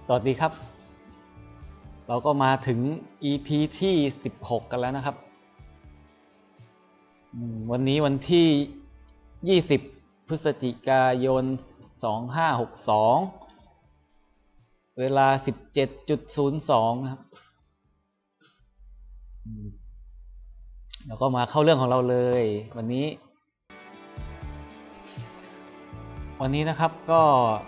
สวัสดีครับเราก็มาถึง EP ที่16กันแล้วนะครับวันนี้วันที่20พฤศจิกายน2562เวลา 17:02 นะครับเราก็มาเข้าเรื่องของเราเลยวันนี้นะครับก็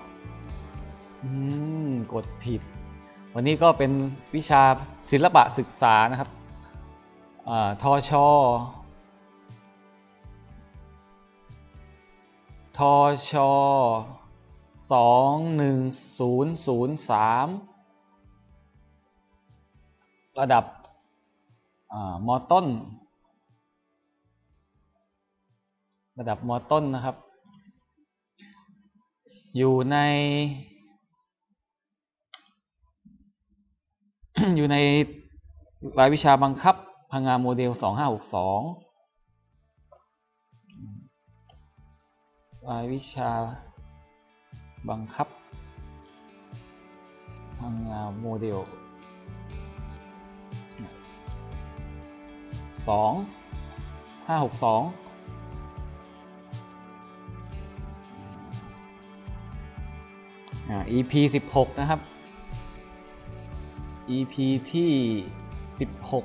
กดผิดวันนี้ก็เป็นวิชาศิลปะศึกษานะครับทช21003ระดับม.ต้นนะครับอยู่ในรายวิชาบังคับพังงาโมเดล2562รายวิชาบังคับพังงาโมเดล2562EP 16นะครับ EP ที่16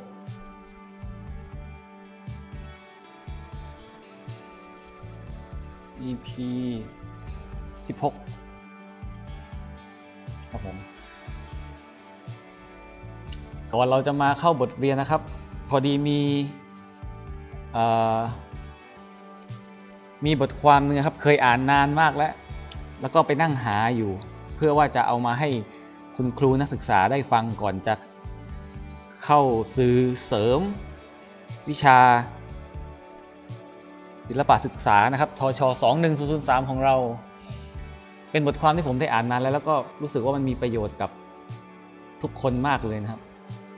ครับผมก่อนเราจะมาเข้าบทเรียนนะครับพอดีมีบทความนึงครับเคยอ่านนานมากแล้วก็ไปนั่งหาอยู่เพื่อว่าจะเอามาให้คุณครูนักศึกษาได้ฟังก่อนจะเข้าสื่อเสริมวิชาศิลปะศึกษานะครับทช21003ของเราเป็นบทความที่ผมได้อ่านนานแล้วก็รู้สึกว่ามันมีประโยชน์กับทุกคนมากเลยนะครับ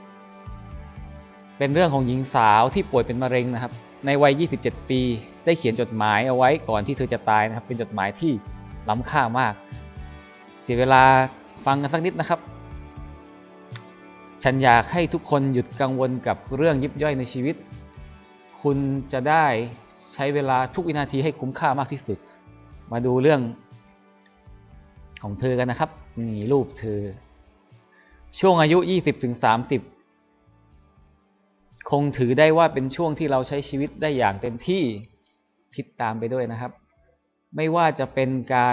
เป็นเรื่องของหญิงสาวที่ป่วยเป็นมะเร็งนะครับในวัย27ปีได้เขียนจดหมายเอาไว้ก่อนที่เธอจะตายนะครับเป็นจดหมายที่ล้ำค่ามากเสียเวลาฟังกันสักนิดนะครับฉันอยากให้ทุกคนหยุดกังวลกับเรื่องยิบย่อยในชีวิตคุณจะได้ใช้เวลาทุกวินาทีให้คุ้มค่ามากที่สุดมาดูเรื่องของเธอกันนะครับนี่รูปเธอช่วงอายุ 20-30 คงถือได้ว่าเป็นช่วงที่เราใช้ชีวิตได้อย่างเต็มที่คิดตามไปด้วยนะครับไม่ว่าจะเป็นการ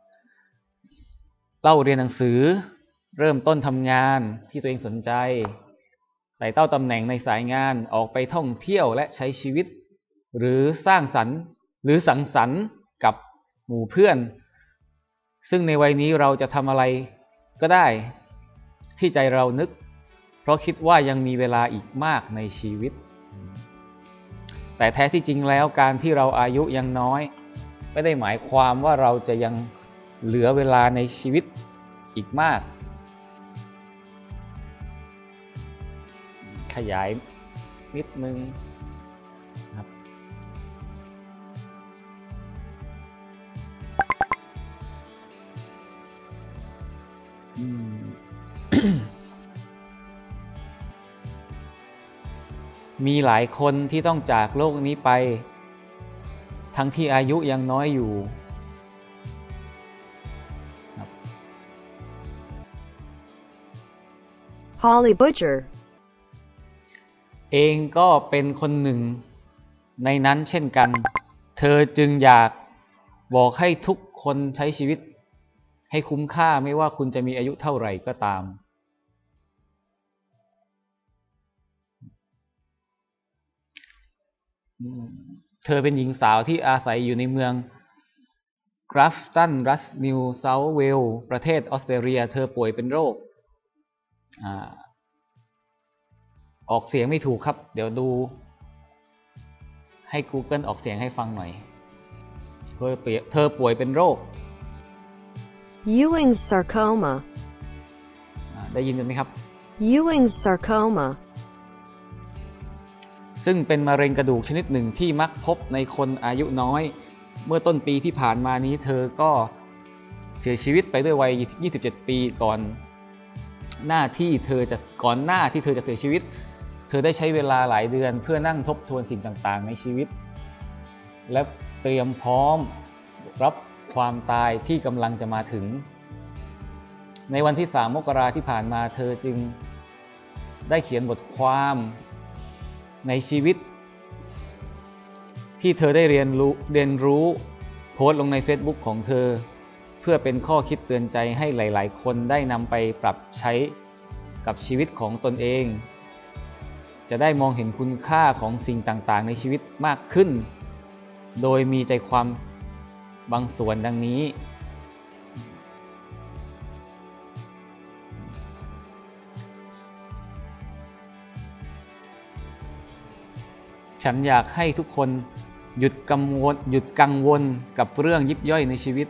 เล่าเรียนหนังสือเริ่มต้นทำงานที่ตัวเองสนใจไต่เต้าตำแหน่งในสายงานออกไปท่องเที่ยวและใช้ชีวิตหรือสร้างสรรค์หรือสังสรรค์กับหมู่เพื่อนซึ่งในวัยนี้เราจะทำอะไรก็ได้ที่ใจเรานึกเพราะคิดว่ายังมีเวลาอีกมากในชีวิตแต่แท้ที่จริงแล้วการที่เราอายุยังน้อยไม่ได้หมายความว่าเราจะยังเหลือเวลาในชีวิตอีกมากขยายนิดนึงครับมีหลายคนที่ต้องจากโลกนี้ไปทั้งที่อายุยังน้อยอยู่ Holly Butcher เองก็เป็นคนหนึ่งในนั้นเช่นกันเธอจึงอยากบอกให้ทุกคนใช้ชีวิตให้คุ้มค่าไม่ว่าคุณจะมีอายุเท่าไหร่ก็ตามเธอเป็นหญิงสาวที่อาศัยอยู่ในเมืองกราฟตันรัฐนิวเซาท์เวลส์ประเทศออสเตรเลียเธอป่วยเป็นโรคออกเสียงไม่ถูกครับเดี๋ยวดูให้ Google ออกเสียงให้ฟังหน่อยเธอป่วยเป็นโรค Ewing's sarcoma ได้ยินกันไหมครับ Ewing's sarcoma ซึ่งเป็นมะเร็งกระดูกชนิดหนึ่งที่มักพบในคนอายุน้อยเมื่อต้นปีที่ผ่านมานี้เธอก็เสียชีวิตไปด้วยวัย27ปีก่อนหน้าที่เธอจะก่อนหน้าที่เธอจะเสียชีวิตเธอได้ใช้เวลาหลายเดือนเพื่อนั่งทบทวนสิ่งต่างๆในชีวิตและเตรียมพร้อมรับความตายที่กำลังจะมาถึงในวันที่3 มกราที่ผ่านมาเธอจึงได้เขียนบทความในชีวิตที่เธอได้เรียนรู้โพสต์ลงใน Facebook ของเธอเพื่อเป็นข้อคิดเตือนใจให้หลายๆคนได้นำไปปรับใช้กับชีวิตของตนเองจะได้มองเห็นคุณค่าของสิ่งต่างๆในชีวิตมากขึ้นโดยมีใจความบางส่วนดังนี้ฉันอยากให้ทุกคนหยุดกังวลกับเรื่องยิบย่อยในชีวิต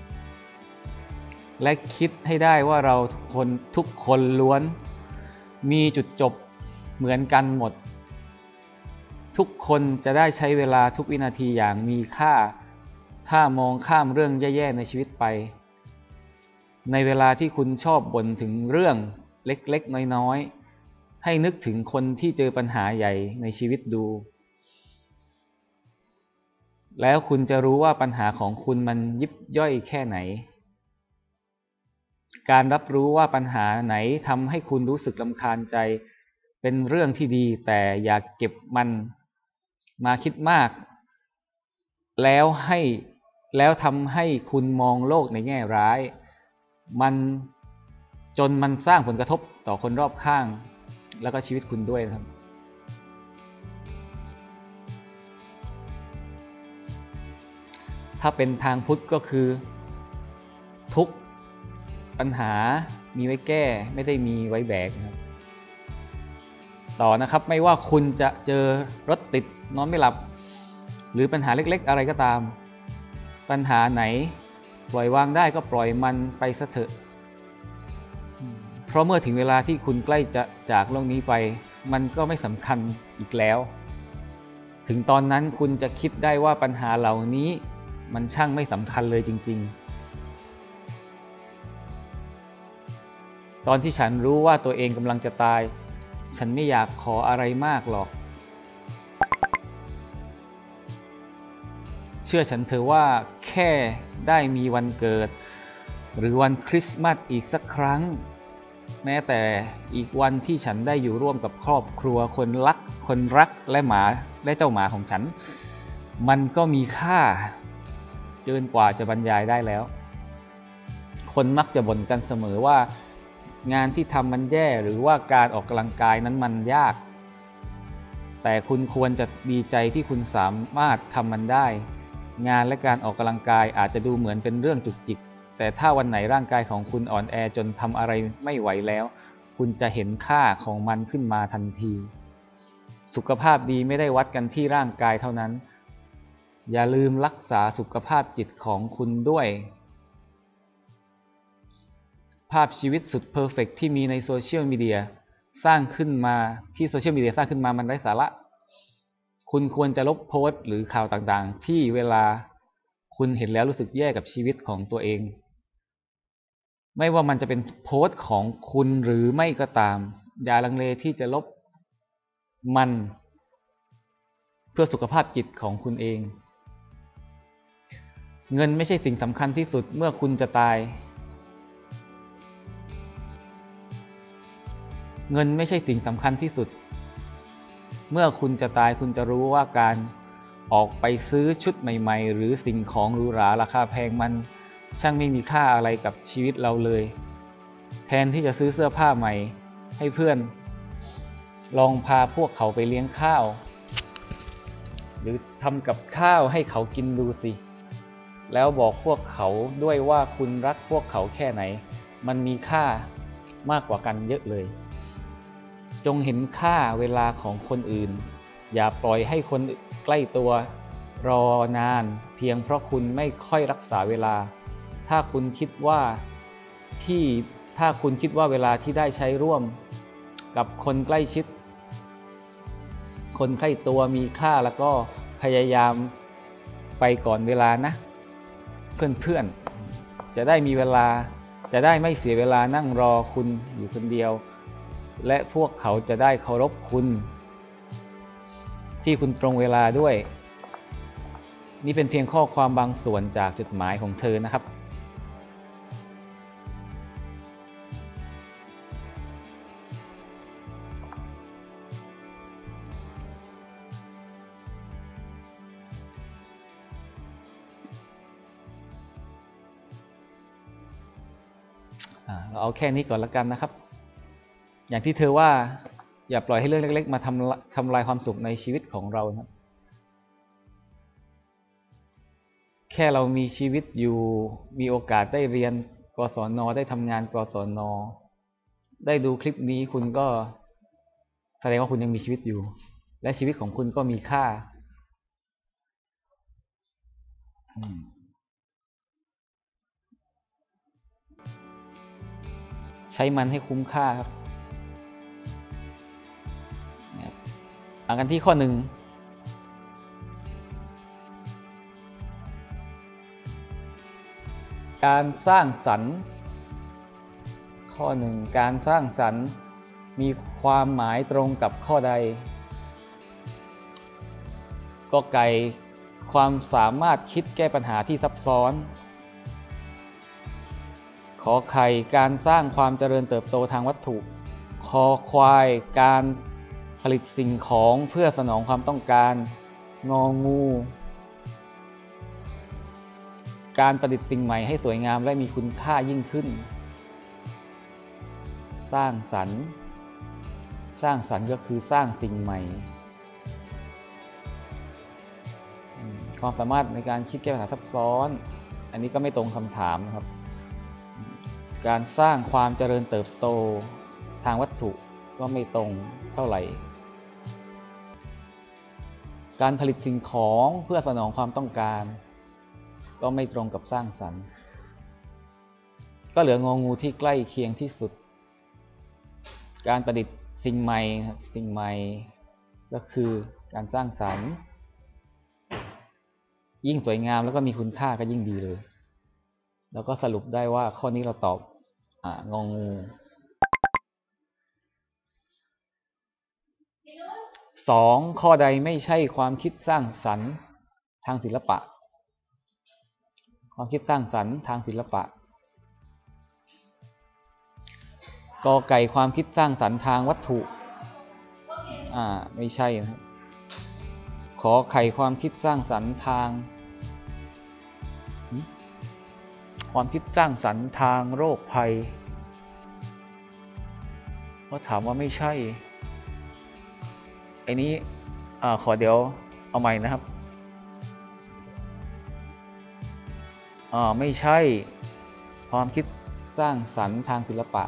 และคิดให้ได้ว่าเราทุกคนล้วนมีจุดจบเหมือนกันหมดทุกคนจะได้ใช้เวลาทุกวินาทีอย่างมีค่าถ้ามองข้ามเรื่องแย่ๆในชีวิตไปในเวลาที่คุณชอบบ่นถึงเรื่องเล็กๆน้อยๆให้นึกถึงคนที่เจอปัญหาใหญ่ในชีวิตดูแล้วคุณจะรู้ว่าปัญหาของคุณมันยิบย่อยแค่ไหนการรับรู้ว่าปัญหาไหนทำให้คุณรู้สึกรำคาญใจเป็นเรื่องที่ดีแต่อย่าเก็บมันมาคิดมากแล้วทำให้คุณมองโลกในแง่ร้ายจนมันสร้างผลกระทบต่อคนรอบข้างแล้วก็ชีวิตคุณด้วยนะครับถ้าเป็นทางพุทธก็คือทุกปัญหามีไว้แก้ไม่ได้มีไว้แบกนะครับต่อนะครับไม่ว่าคุณจะเจอรถติดนอนไม่หลับหรือปัญหาเล็กๆอะไรก็ตามปัญหาไหนปล่อยวางได้ก็ปล่อยมันไปซะเถอะเพราะเมื่อถึงเวลาที่คุณใกล้จะจากโลกนี้ไปมันก็ไม่สำคัญอีกแล้วถึงตอนนั้นคุณจะคิดได้ว่าปัญหาเหล่านี้มันช่างไม่สำคัญเลยจริงๆตอนที่ฉันรู้ว่าตัวเองกำลังจะตายฉันไม่อยากขออะไรมากหรอกเชื่อฉันเถอะว่าแค่ได้มีวันเกิดหรือวันคริสต์มาสอีกสักครั้งแม้แต่อีกวันที่ฉันได้อยู่ร่วมกับครอบครัวคนรักและเจ้าหมาของฉันมันก็มีค่าเกินกว่าจะบรรยายได้แล้วคนมักจะบ่นกันเสมอว่างานที่ทำมันแย่หรือว่าการออกกำลังกายนั้นมันยากแต่คุณควรจะดีใจที่คุณสามารถทำมันได้งานและการออกกำลังกายอาจจะดูเหมือนเป็นเรื่องจุกจิกแต่ถ้าวันไหนร่างกายของคุณอ่อนแอจนทำอะไรไม่ไหวแล้วคุณจะเห็นค่าของมันขึ้นมาทันทีสุขภาพดีไม่ได้วัดกันที่ร่างกายเท่านั้นอย่าลืมรักษาสุขภาพจิตของคุณด้วยภาพชีวิตสุดเพอร์เฟกต์ที่มีในโซเชียลมีเดียสร้างขึ้นมามันไร้สาระคุณควรจะลบโพสต์หรือข่าวต่างๆที่เวลาคุณเห็นแล้วรู้สึกแย่กับชีวิตของตัวเองไม่ว่ามันจะเป็นโพสต์ของคุณหรือไม่ก็ตามอย่าลังเลที่จะลบมันเพื่อสุขภาพจิตของคุณเองเงินไม่ใช่สิ่งสำคัญที่สุดเมื่อคุณจะตายเงินไม่ใช่สิ่งสำคัญที่สุดเมื่อคุณจะตายคุณจะรู้ว่าการออกไปซื้อชุดใหม่ๆหรือสิ่งของหรูหราราคาแพงมันช่างไม่มีค่าอะไรกับชีวิตเราเลยแทนที่จะซื้อเสื้อผ้าใหม่ให้เพื่อนลองพาพวกเขาไปเลี้ยงข้าวหรือทำกับข้าวให้เขากินดูสิแล้วบอกพวกเขาด้วยว่าคุณรักพวกเขาแค่ไหนมันมีค่ามากกว่ากันเยอะเลยจงเห็นค่าเวลาของคนอื่นอย่าปล่อยให้คนใกล้ตัวรอนานเพียงเพราะคุณไม่ค่อยรักษาเวลาถ้าคุณคิดว่าเวลาที่ได้ใช้ร่วมกับคนใกล้ชิดคนใกล้ตัวมีค่าแล้วก็พยายามไปก่อนเวลานะเพื่อนๆจะได้มีเวลาจะได้ไม่เสียเวลานั่งรอคุณอยู่คนเดียวและพวกเขาจะได้เคารพคุณที่คุณตรงเวลาด้วยนี่เป็นเพียงข้อความบางส่วนจากจดหมายของเธอนะครับเราเอาแค่นี้ก่อนละกันนะครับอย่างที่เธอว่าอย่าปล่อยให้เรื่องเล็กๆมาทำลายความสุขในชีวิตของเราครับแค่เรามีชีวิตอยู่มีโอกาสได้เรียนกศน.ได้ทำงานกศน.ได้ดูคลิปนี้คุณก็แสดงว่าคุณยังมีชีวิตอยู่และชีวิตของคุณก็มีค่าใช้มันให้คุ้มค่าครับอ่านกันที่ข้อ 1การสร้างสรรค์ข้อ 1การสร้างสรรค์มีความหมายตรงกับข้อใดก.ไก่ความสามารถคิดแก้ปัญหาที่ซับซ้อนขอไข่การสร้างความเจริญเติบโตทางวัตถุคอควายการผลิตสิ่งของเพื่อสนองความต้องการงองูการประดิษฐ์สิ่งใหม่ให้สวยงามและมีคุณค่ายิ่งขึ้นสร้างสรรค์ก็คือสร้างสิ่งใหม่ความสามารถในการคิดแก้ปัญหาซับซ้อนอันนี้ก็ไม่ตรงคำถามนะครับการสร้างความเจริญเติบโตทางวัตถุก็ไม่ตรงเท่าไหร่การผลิตสิ่งของเพื่อสนองความต้องการก็ไม่ตรงกับสร้างสรรค์ก็เหลืององูที่ใกล้เคียงที่สุดการประดิษฐ์สิ่งใหม่ครับสิ่งใหม่ก็คือการสร้างสรรค์ยิ่งสวยงามแล้วก็มีคุณค่าก็ยิ่งดีเลยแล้วก็สรุปได้ว่าข้อนี้เราตอบงองู2ข้อใดไม่ใช่ความคิดสร้างสรรค์ทางศิลปะความคิดสร้างสรรค์ทางศิลปะก.ไก่ความคิดสร้างสรรค์ทางวัตถุไม่ใช่นะขอไข่ความคิดสร้างสรรค์ทางความคิดสร้างสรรค์ทางโรคภัยก็ถามว่าไม่ใช่ไอ้นี้ขอเดี๋ยวเอาใหม่นะครับไม่ใช่ความคิดสร้างสรรค์ทางศิลปะ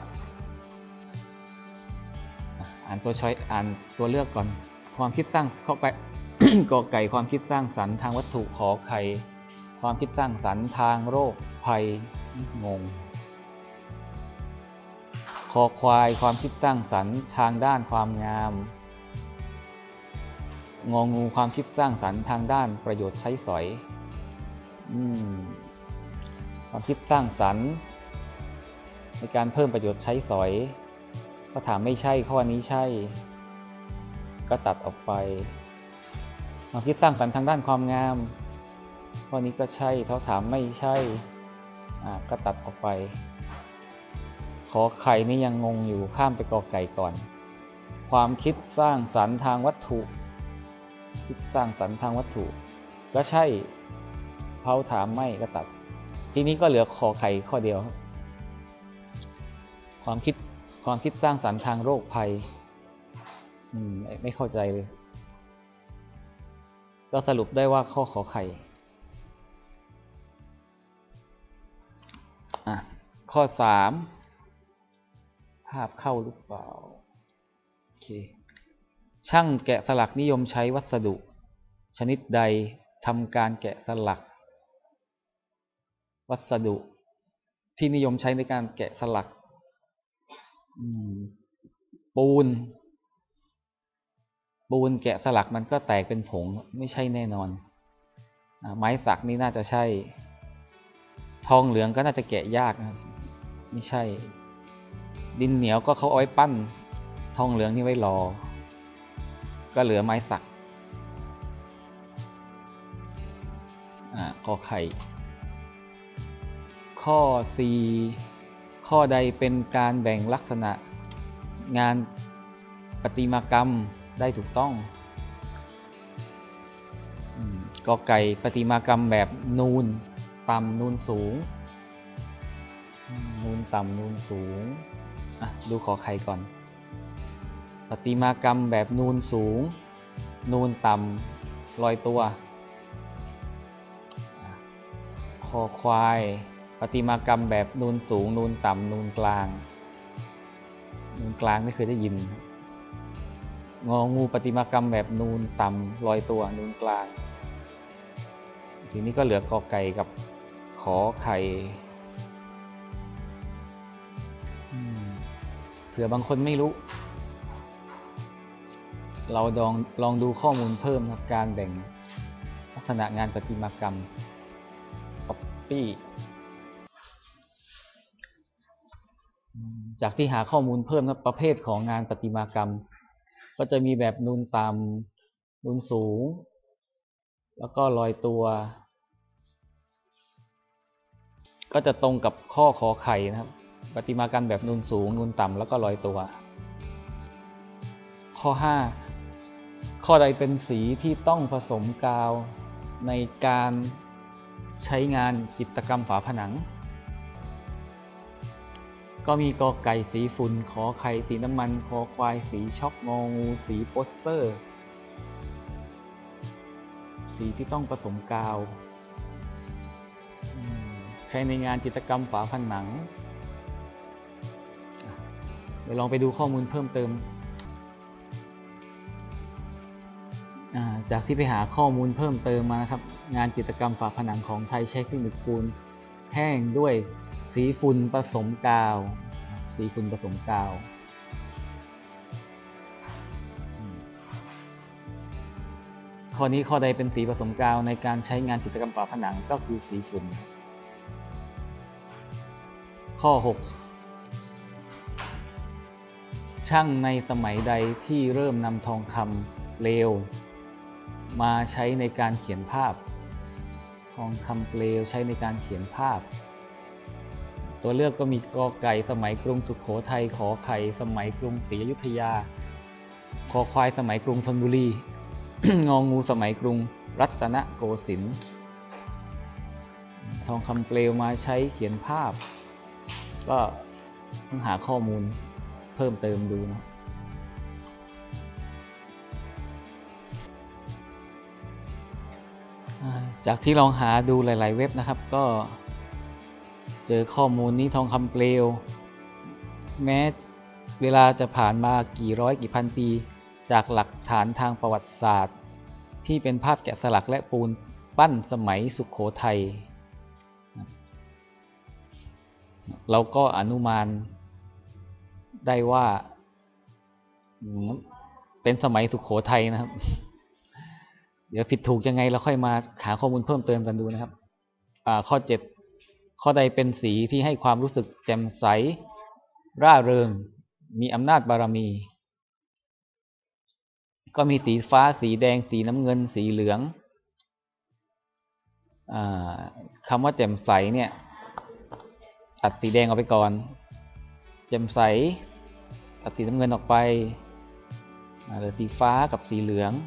อ่านตัวเลือกก่อนความคิดสร้างข้อไก่ ก.ไก่ความคิดสร้างสรรค์ทางวัตถุขอไข่ความคิดสร้างสรรค์ทางโรคภัยงงคอควายความคิดสร้างสรรค์ทางด้านความงามงองูความคิดสร้างสรรค์ทางด้านประโยชน์ใช้สอยความคิดสร้างสรรค์ในการเพิ่มประโยชน์ใช้สอยก็ถามไม่ใช่ข้อนี้ใช่ก็ตัดออกไปความคิดสร้างสรรค์ทางด้านความงามข้อนี้ก็ใช่เขาถามไม่ใช่ก็ตัดออกไปขอไข่นี่ยังงงอยู่ข้ามไปกอไก่ก่อนความคิดสร้างสรรค์ทางวัตถุคิดสร้างสรรค์ทางวัตถุก็ใช่เขาถามไม่ก็ตัดทีนี้ก็เหลือขอไข่ข้อเดียวความคิดสร้างสรรค์ทางโรคภัยไม่เข้าใจเลยก็สรุปได้ว่าข้อขอไข่ข้อ 3ภาพเข้าหรือเปล่าโอเคช่างแกะสลักนิยมใช้วัสดุชนิดใดทำการแกะสลักวัสดุที่นิยมใช้ในการแกะสลักปูนแกะสลักมันก็แตกเป็นผงไม่ใช่แน่นอนไม้สักนี่น่าจะใช่ทองเหลืองก็น่าจะแกะยากนะครับไม่ใช่ดินเหนียวก็เขาเอาไว้ปั้นทองเหลืองนี่ไว้รอก็เหลือไม้สักขอไข่ข้อ 4 ข้อใดเป็นการแบ่งลักษณะงานประติมากรรมได้ถูกต้องกอไก่ประติมากรรมแบบนูนต่ำนูนสูงนูนต่ำนูนสูงดูขอไข่ก่อนประติมากรรมแบบนูนสูงนูนต่ำลอยตัวคอควายประติมากรรมแบบนูนสูงนูนต่ำนูนกลางนูนกลางไม่เคยได้ยินงองูประติมากรรมแบบนูนต่ำลอยตัวนูนกลางทีนี้ก็เหลือกอไก่กับขอไข่เผื่อบางคนไม่รู้เราลองดูข้อมูลเพิ่มครับการแบ่งลักษณะงานประติมากรรม Copy จากที่หาข้อมูลเพิ่มนะประเภทของงานประติมากรรมก็จะมีแบบนูนต่ำนูนสูงแล้วก็ลอยตัวก็จะตรงกับข้อขอไข่นะครับประติมากรรมแบบนูนสูงนูนต่ำแล้วก็ลอยตัวข้อ 5 ข้อใดเป็นสีที่ต้องผสมกาวในการใช้งานจิตรกรรมฝาผนังก็มีกอไก่สีฝุ่นขอไข่สีน้ำมันคอควายสีช็อกงองูสีโปสเตอร์สีที่ต้องผสมกาวใช้ในงานจิตรกรรมฝาผนังเดี๋ยวลองไปดูข้อมูลเพิ่มเติมจากที่ไปหาข้อมูลเพิ่มเติมมานะครับงานจิตรกรรมฝาผนังของไทยใช้ซิลิโคนแห้งด้วยสีฝุ่นผสมกาวสีฝุ่นผสมกาวข้อนี้ข้อใดเป็นสีผสมกาวในการใช้งานจิตรกรรมฝาผนังก็คือสีฝุ่นข้อ 6 ช่างในสมัยใดที่เริ่มนำทองคำเปลวมาใช้ในการเขียนภาพทองคำเปลวใช้ในการเขียนภาพตัวเลือกก็มีกอไก่สมัยกรุงสุโขทัยขอไข่สมัยกรุงศรีอยุธยาคอควายสมัยกรุงธนบุรี งองูสมัยกรุงรัตนโกสินทร์ทองคำเปลวมาใช้เขียนภาพก็ต้องหาข้อมูลเพิ่มเติมดูนะจากที่ลองหาดูหลายๆเว็บนะครับก็เจอข้อมูลนี้ทองคำเปลวแม้เวลาจะผ่านมากี่ร้อยกี่พันปีจากหลักฐานทางประวัติศาสตร์ที่เป็นภาพแกะสลักและปูนปั้นสมัยสุโขทัยเราก็อนุมานได้ว่าเป็นสมัยสุโขทัยนะครับเดี๋ยวผิดถูกยังไงเราค่อยมาหาข้อมูลเพิ่มเติมกันดูนะครับข้อ 7 ข้อใดเป็นสีที่ให้ความรู้สึกแจ่มใสร่าเริงมีอำนาจบารมีก็มีสีฟ้าสีแดงสีน้ำเงินสีเหลืองคำว่าแจ่มใสเนี่ยตัดสีแดงออกไปก่อนแจ่มใสตัดสีน้ำเงินออกไปเหลือสีฟ้ากับสีเหลือง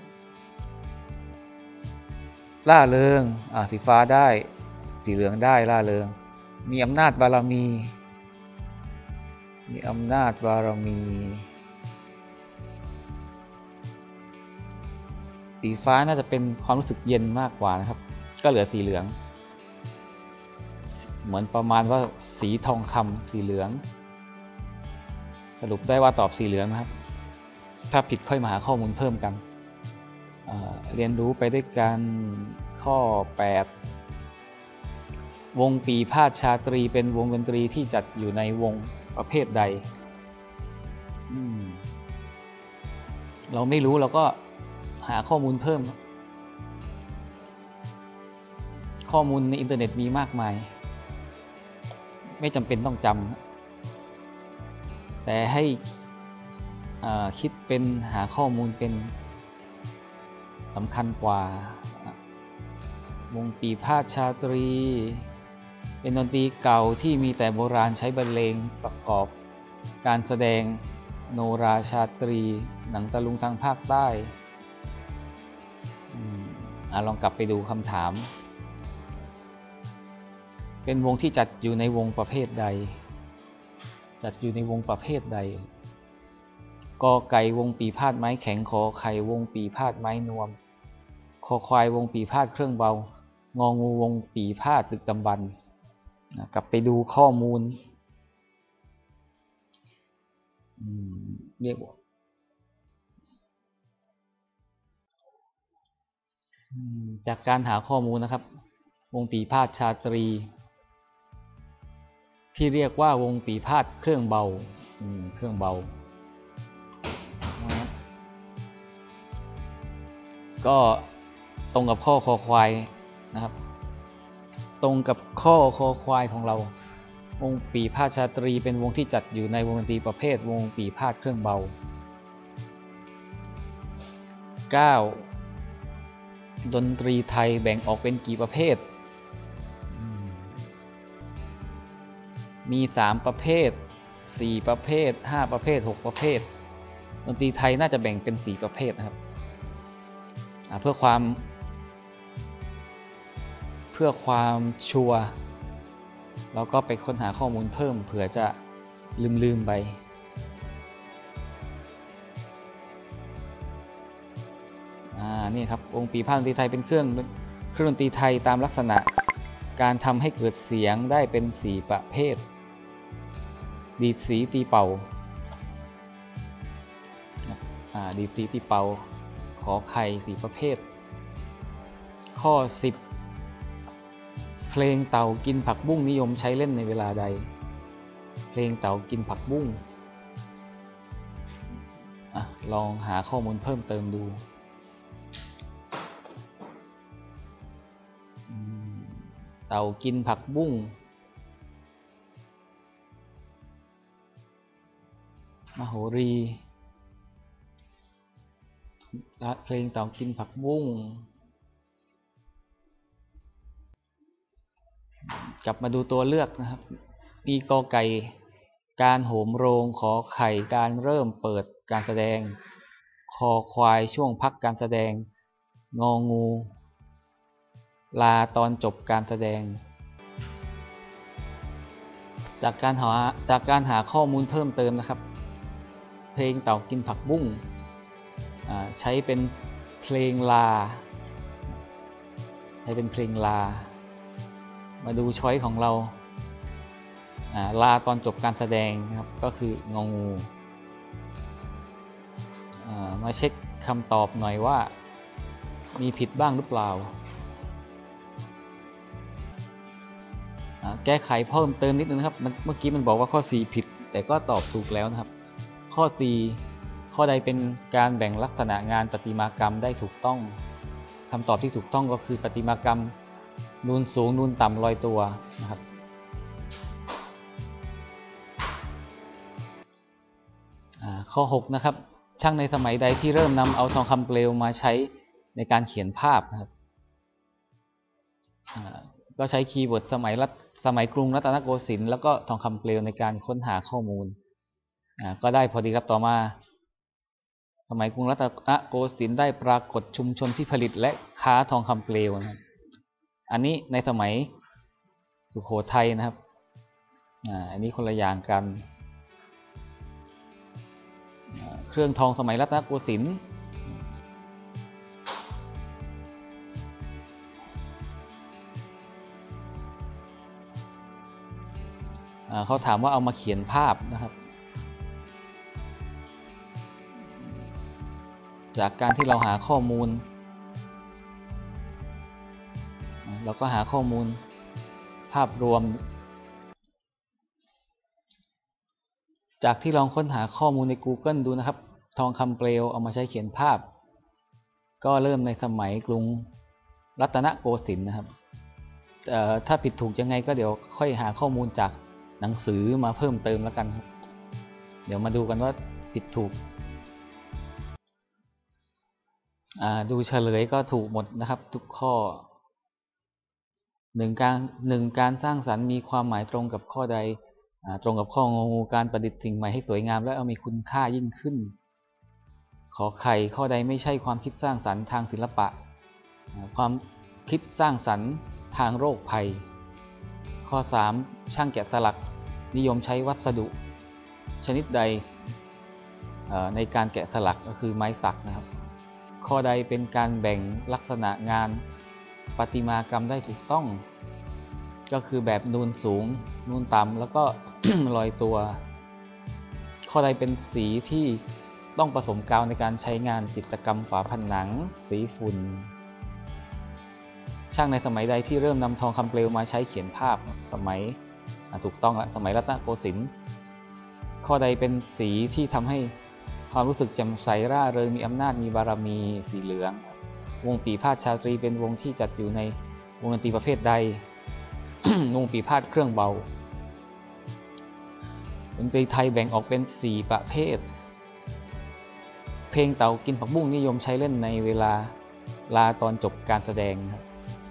ร่าเริงสีฟ้าได้สีเหลืองได้ร่าเริงมีอำนาจบารมีมีอำนาจบารมีสีฟ้าน่าจะเป็นความรู้สึกเย็นมากกว่านะครับก็เหลือสีเหลืองเหมือนประมาณว่าสีทองคำสีเหลืองสรุปได้ว่าตอบสีเหลืองนะครับถ้าผิดค่อยมาหาข้อมูลเพิ่มกันเรียนรู้ไปด้วยกันข้อ 8 วงปีพาทย์ชาตรีเป็นวงดนตรีที่จัดอยู่ในวงประเภทใดเราไม่รู้เราก็หาข้อมูลเพิ่มข้อมูลในอินเทอร์เน็ตมีมากมายไม่จำเป็นต้องจแต่ให้คิดเป็นหาข้อมูลเป็นสำคัญกว่าวงปีพาทย์ชาตรีเป็นดนตรีเก่าที่มีแต่โบราณใช้บรรเลงประกอบการแสดงโนราชาตรีหนังตะลุงทางภาคใต้ลองกลับไปดูคำถามเป็นวงที่จัดอยู่ในวงประเภทใดจัดอยู่ในวงประเภทใดกอไก่วงปีพาทย์ไม้แข็งขอไข่วงปีพาทย์ไม้นวมคอควายวงปีพาทย์เครื่องเบางองูวงปีพาทย์ดึกดำบรรพ์กลับไปดูข้อมูลเรียกว่าจากการหาข้อมูลนะครับวงปีพาทย์ชาตรีที่เรียกว่าวงปีพาทย์เครื่องเบาเครื่องเบาก็ตรงกับข้อคอควายนะครับตรงกับข้อคอควายของเราวงปีพาทย์ชาตรีเป็นวงที่จัดอยู่ในวงดนตรีประเภทวงปีพาทย์เครื่องเบา 9. ดนตรีไทยแบ่งออกเป็นกี่ประเภทมี3ประเภท4ประเภท5ประเภท6ประเภทดนตรีไทยน่าจะแบ่งเป็น4ประเภทนะครับเพื่อความชัวร์เราก็ไปค้นหาข้อมูลเพิ่มเผื่อจะลืมไปนี่ครับวงปีพาทย์ดนตรีไทยเป็นเครื่องดนตรีไทยตามลักษณะการทำให้เกิดเสียงได้เป็น4ประเภทดีดสีตีเป่าดีดสีตีเป่าขอไข่4ประเภทข้อ10เพลงเต่ากินผักบุ้งนิยมใช้เล่นในเวลาใดเพลงเต่ากินผักบุ้งลองหาข้อมูลเพิ่มเติมดูเต่ากินผักบุ้งมโหรีเพลงเต่ากินผักบุ้งกลับมาดูตัวเลือกนะครับมีกอไก่การโหมโรงขอไข่การเริ่มเปิดการแสดงคอควายช่วงพักการแสดงงองูลาตอนจบการแสดงจากการหาข้อมูลเพิ่มเติมนะครับเพลงเต่ากินผักบุ้งใช้เป็นเพลงลามาดูช้อยของเราลาตอนจบการแสดงนะครับก็คืององูมาเช็คคำตอบหน่อยว่ามีผิดบ้างหรือเปล่าแก้ไขเพิ่มเติมนิดนึงนะครับเมื่อกี้มันบอกว่าข้อ4ผิดแต่ก็ตอบถูกแล้วนะครับข้อ4ข้อใดเป็นการแบ่งลักษณะงานประติมากรรมได้ถูกต้องคำตอบที่ถูกต้องก็คือประติมากรรมนูนสูงนูนต่ำลอยตัวนะครับข้อ6นะครับช่างในสมัยใดที่เริ่มนำเอาทองคำเปลวมาใช้ในการเขียนภาพนะครับก็ใช้คีย์เวิร์ดสมัยกรุงรัตนโกสินทร์แล้วก็ทองคำเปลวในการค้นหาข้อมูลก็ได้พอดีครับต่อมาสมัยกรุงรัตนโกสินทร์ได้ปรากฏชุมชนที่ผลิตและค้าทองคำเปลวนะครับอันนี้ในสมัยสุโขทัยนะครับอันนี้คนละอย่างกันเครื่องทองสมัยรัตนโกสินทร์เขาถามว่าเอามาเขียนภาพนะครับจากการที่เราหาข้อมูลเราก็หาข้อมูลภาพรวมจากที่ลองค้นหาข้อมูลใน Google ดูนะครับทองคำเปลวเอามาใช้เขียนภาพก็เริ่มในสมัยกรุงรัตนโกสินทร์นะครับถ้าผิดถูกยังไงก็เดี๋ยวค่อยหาข้อมูลจากหนังสือมาเพิ่มเติมแล้วกันครับเดี๋ยวมาดูกันว่าผิดถูกดูเฉลยก็ถูกหมดนะครับทุกข้อการสร้างสรรค์มีความหมายตรงกับข้อใดตรงกับข้ององูการประดิษฐ์สิ่งใหม่ให้สวยงามและมีคุณค่ายิ่งขึ้นขอไข่ข้อใดไม่ใช่ความคิดสร้างสรรค์ทางศิลปะความคิดสร้างสรรค์ทางโรคภัยข้อ3ช่างแกะสลักนิยมใช้วัสดุชนิดใดในการแกะสลักก็คือไม้สักนะครับข้อใดเป็นการแบ่งลักษณะงานประติมากรรมได้ถูกต้องก็คือแบบนูนสูงนูนต่ำแล้วก็ ลอยตัวข้อใดเป็นสีที่ต้องผสมกาวในการใช้งานจิตรกรรมฝาผนังสีฝุ่นช่างในสมัยใดที่เริ่มนำทองคำเปลวมาใช้เขียนภาพสมัยถูกต้องละสมัยรัตนโกสินทร์ข้อใดเป็นสีที่ทำให้ความรู้สึกแจ่มใสร่าเริงมีอำนาจมีบารมีสีเหลืองวงปีพาทย์ชาตรีเป็นวงที่จัดอยู่ในวงดนตรีประเภทใด วงปีพาทย์เครื่องเบาดนตรีไทยแบ่งออกเป็น4ประเภทเพลงเต่ากินผักบุ้งนิยมใช้เล่นในเวลาลาตอนจบการแสดงครับ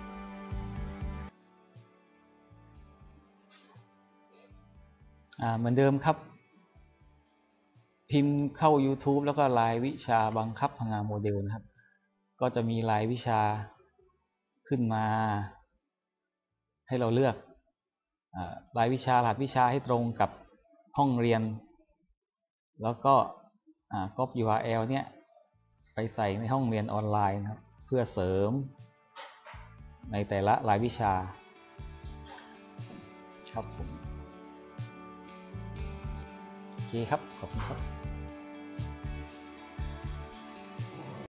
เหมือนเดิมครับพิมพ์เข้า YouTube แล้วก็รายวิชาบังคับพังงาโมเดลนะครับก็จะมีรายวิชาขึ้นมาให้เราเลือกรายวิชารหัสวิชาให้ตรงกับห้องเรียนแล้วก็copy URL เนี่ยไปใส่ในห้องเรียนออนไลน์นะครับเพื่อเสริมในแต่ละรายวิชาครับผมโอเคครับขอบคุณครับ